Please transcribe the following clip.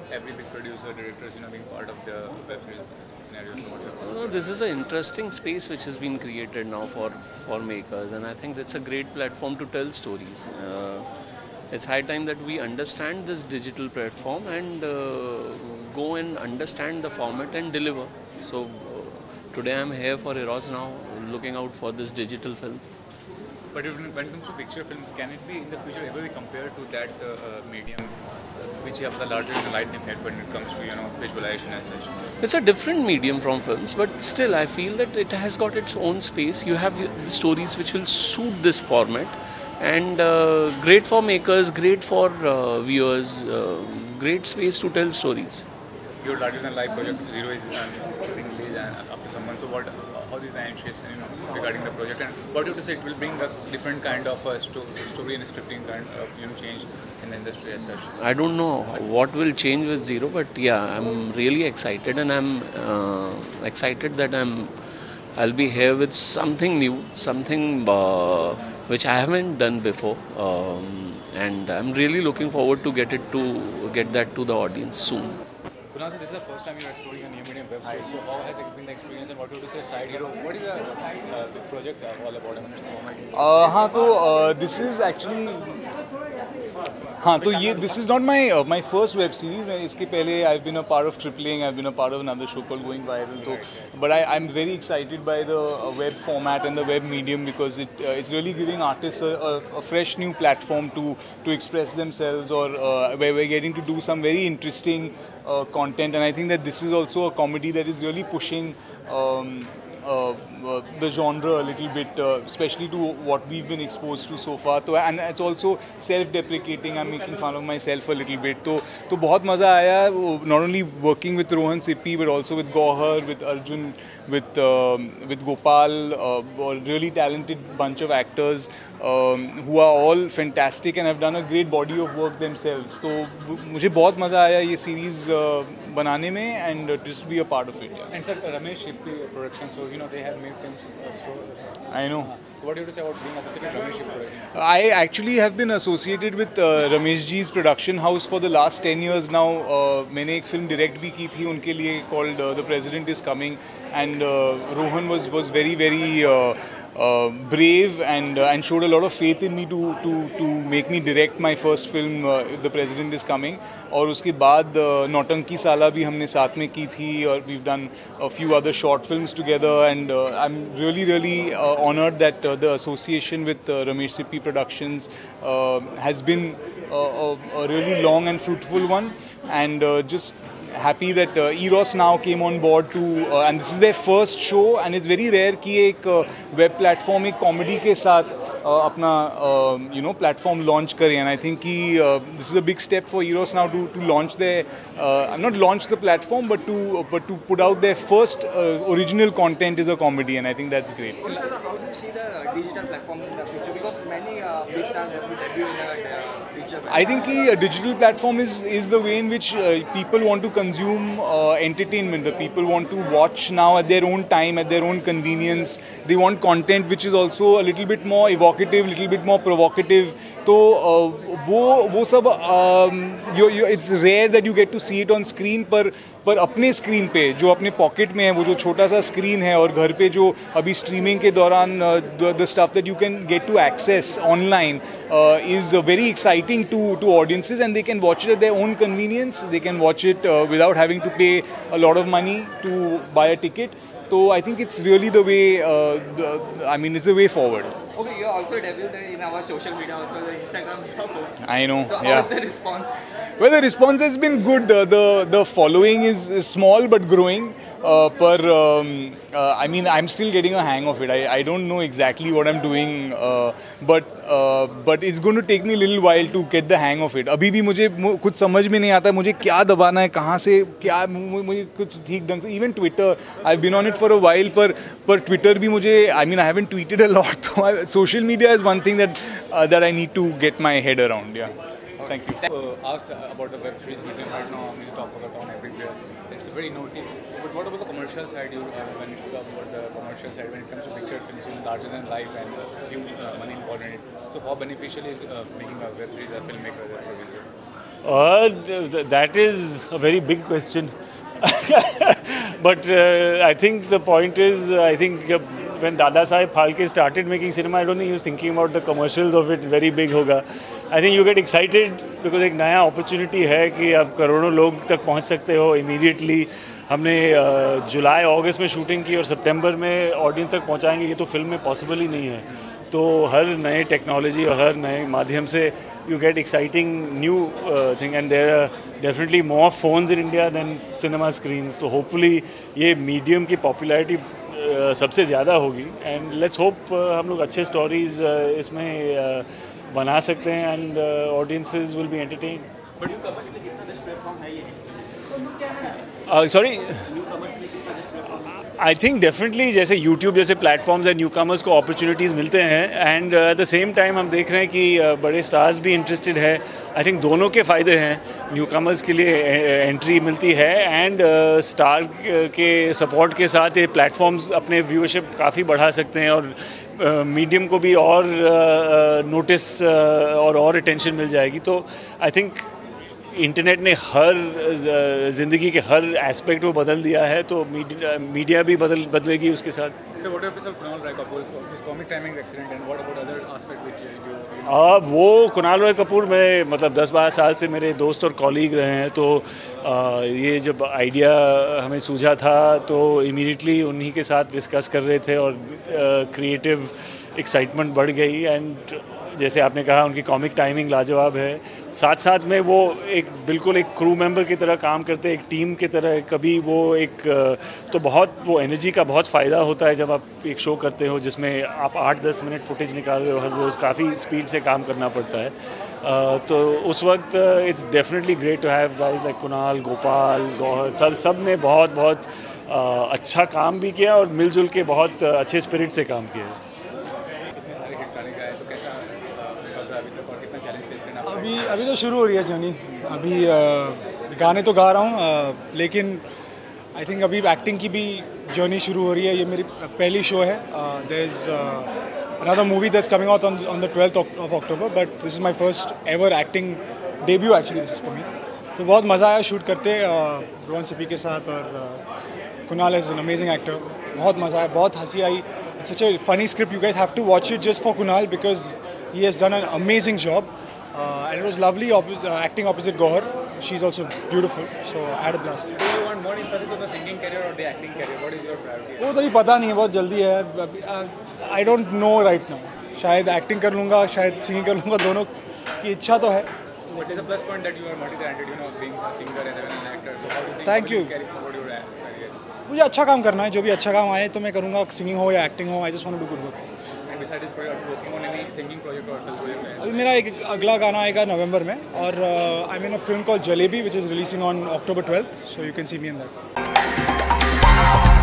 every big producer, directors, being part of the web series scenario. So what your thoughts No, are? this is an interesting space which has been created now for makers, and I think that's a great platform to tell stories. It's high time that we understand this digital platform and go and understand the format and deliver. So today I'm here for Eros now, looking out for this digital film. But when it comes to picture films, can it be in the future ever be compared to that medium which you have the larger than light effect when it comes to visualization as such? It's a different medium from films, but still I feel that it has got its own space. You have the stories which will suit this format, and great for makers, great for viewers, great space to tell stories. Your larger than life project Zero is getting released after some months. So what? How is the anxious regarding the project, and what do you have to say? It will bring a different kind of story and scripting kind of change in the industry as such. I don't know what will change with Zero, but yeah, I'm really excited, and I'm excited that I'll be here with something new, something which I haven't done before, and I'm really looking forward to get that to the audience soon. Kunal, this is the first time you're exploring a new medium web series. So how has it been the experience, and what would you say Side Hero? What is the project all about? I mean, it's a format. हाँ तो this is actually हाँ तो ये this is not my first web series. मैं इसके पहले I been a part of Tripling, I been a part of another show called Going Viral. तो but I am very excited by the web format and the web medium because it's really giving artists a fresh new platform to express themselves, or where we're getting to do some very interesting content. And I think that this is also a comedy that is really pushing the genre a little bit, especially to what we've been exposed to so far. So, and it's also self-deprecating. I'm making fun of myself a little bit. तो बहुत मज़ा आया. Not only working with Rohan Sippy, but also with Gauhar, with Arjun, with Gopal, a really talented bunch of actors who are all fantastic and have done a great body of work themselves. तो मुझे बहुत मज़ा आया ये series बनाने में, and just be a part of it. Yeah. And sir, Ramesh Shippy production. So they have made films. So I know. what do you have to say about being associated with Ramesh Shippy production? I actually have been associated with Ramesh ji's production house for the last 10 years now. मैंने एक film direct भी की थी उनके लिए called The President is Coming, and Rohan was very brave and showed a lot of faith in me to make me direct my first film, The President is Coming. और उसके बाद नौटंकी साला भी हमने साथ में की थी, और we've done a few other short films together, and I'm really honored that the association with Ramesh Sippy Productions has been a really long and fruitful one, and just happy that Eros now came on board to and this is their first show, and it's very rare कि एक web platform एक comedy के साथ अपना platform launch करें. And I think कि this is a big step for Eros now to launch their not launch the platform, but to put out their first original content is a comedy, and I think that's great. So, sir, how do you see the digital platform in the future? Because many big stars have been debuting in the digital platform. I think a digital platform is the way in which people want to consume entertainment. The people want to watch now at their own time, at their own convenience. They want content which is also a little bit more evocative, a little bit more provocative. So वो सब it's rare that you get to see it on screen, पर अपने screen पे जो अपने pocket में है, वो जो छोटा सा स्क्रीन है, और घर पे जो अभी स्ट्रीमिंग के दौरान the stuff that you can get to access online is very exciting to audiences, and they can watch it at their own convenience. They can watch it without having to pay a lot of money to buy a ticket. So I think it's really the way, it's the way forward. Okay, you also debuted in our social media, also the Instagram. I know, So yeah. how is the response? Well, the response has been good. The following is small but growing. I'm still getting a hang of it. I don't know exactly what I'm doing, but it's going to take me a little while to get the hang of it. अभी भी मुझे कुछ समझ में नहीं आता मुझे क्या दबाना है, कहाँ से क्या, मुझे कुछ ठीक ढंग से. Even Twitter, I've been on it for a while, पर Twitter भी मुझे, I haven't tweeted a lot. So social media is one thing that I need to get my head around. Yeah. Thank you. Ask about the web series medium right now. I mean, talk about on everywhere. It's very noted. But what about the commercial side? When you talk about the commercial side, when it comes to picture films, larger than life and huge money involved in it. So how beneficial is making a web series a filmmaker as a producer? That is a very big question. But I think the point is, I think when Dada Saheb Phalke started making cinema, I don't think he was thinking about the commercials of it very big hoga. I think you get excited because एक नया opportunity है कि आप करोड़ों लोग तक पहुंच सकते हो immediately. हमने जुलाई अगस्त में शूटिंग की और सितंबर में ऑडियंस तक पहुंचाएंगे, ये तो फिल्म में पॉसिबल ही नहीं है. तो हर नए टेक्नोलॉजी और हर नए माध्यम से you get exciting new thing, and there are definitely more phones in India than cinema screens. तो hopefully ये medium की popularity सबसे ज़्यादा होगी, and let's hope हम लोग अच्छे stories इसमें बना सकते हैं, and audiences will be entertained. Sorry? I think definitely जैसे यूट्यूब जैसे प्लेटफॉर्म्स है, न्यू कमर्स को अपॉर्चुनिटीज़ मिलते हैं, and at the same time हम देख रहे हैं कि बड़े स्टार्स भी इंटरेस्टेड है. आई थिंक दोनों के फ़ायदे हैं. न्यू कमर्स के लिए एंट्री मिलती है, एंड स्टार के सपोर्ट के साथ ये प्लेटफॉर्म्स अपने व्यूअरशिप काफ़ी बढ़ा सकते हैं, और मीडियम को भी और नोटिस और अटेंशन मिल जाएगी. तो आई थिंक इंटरनेट ने हर ज़िंदगी के हर एस्पेक्ट को बदल दिया है, तो मीडिया भी बदलेगी उसके साथ. So what about Kunal Rai Kapoor, his comic timing accident, and what about other aspects which you वो कुणाल रॉय कपूर में मतलब 10-12 साल से मेरे दोस्त और कॉलीग रहे हैं, तो ये जब आइडिया हमें सूझा था तो इमीडिएटली उन्हीं के साथ डिस्कस कर रहे थे, और क्रिएटिव एक्साइटमेंट बढ़ गई. एंड जैसे आपने कहा, उनकी कॉमिक टाइमिंग लाजवाब है. साथ साथ में वो बिल्कुल एक क्रू मेंबर की तरह काम करते हैं, एक टीम की तरह. कभी वो तो बहुत वो एनर्जी का बहुत फ़ायदा होता है जब आप एक शो करते हो जिसमें आप 8-10 मिनट फुटेज निकाल रहे हो हर रोज़. काफ़ी स्पीड से काम करना पड़ता है. तो उस वक्त it's definitely great to have guys like Kunal, Gopal, Gauhar, सब ने बहुत अच्छा काम भी किया और मिलजुल के बहुत अच्छे स्पिरिट से काम किया. अभी तो शुरू हो रही है जर्नी. अभी गाने तो गा रहा हूँ, लेकिन आई थिंक अभी एक्टिंग की भी जर्नी शुरू हो रही है. ये मेरी पहली शो है. There is another movie that's coming out on the 12th of October, but this is my first ever acting debut actually. This is for me. तो बहुत मज़ा आया शूट करते रोहन सिप्पी के साथ, और Kunal is an amazing actor. बहुत मज़ा आया, बहुत हंसी आई. It's such a funny script. You guys have to watch it just for Kunal because he has done an amazing job. And it was lovely acting opposite Gohar. She's also beautiful, so I had a blast. Do you want more emphasis on the singing career or the acting career? What is your priority? वो तो ये पता नहीं है, बहुत जल्दी है. I don't know right now. शायद एक्टिंग कर लूँगा, शायद सिंगिंग कर लूँगा. दोनों की इच्छा तो है. Which is a plus point that you are multi-talented, being a singer and an actor. So how do you think? Thank you. Carry forward your career? मुझे अच्छा काम करना है. जो भी अच्छा काम आए तो मैं करूँगा, सिंगिंग हो या एक्टिंग हो. I just want to do good work. And besides this project, are you working on any singing project or film project? अभी मेरा एक अगला गाना आएगा नवंबर में, और I mean a film called Jalebi which is releasing on October 12th, so you can see me in that.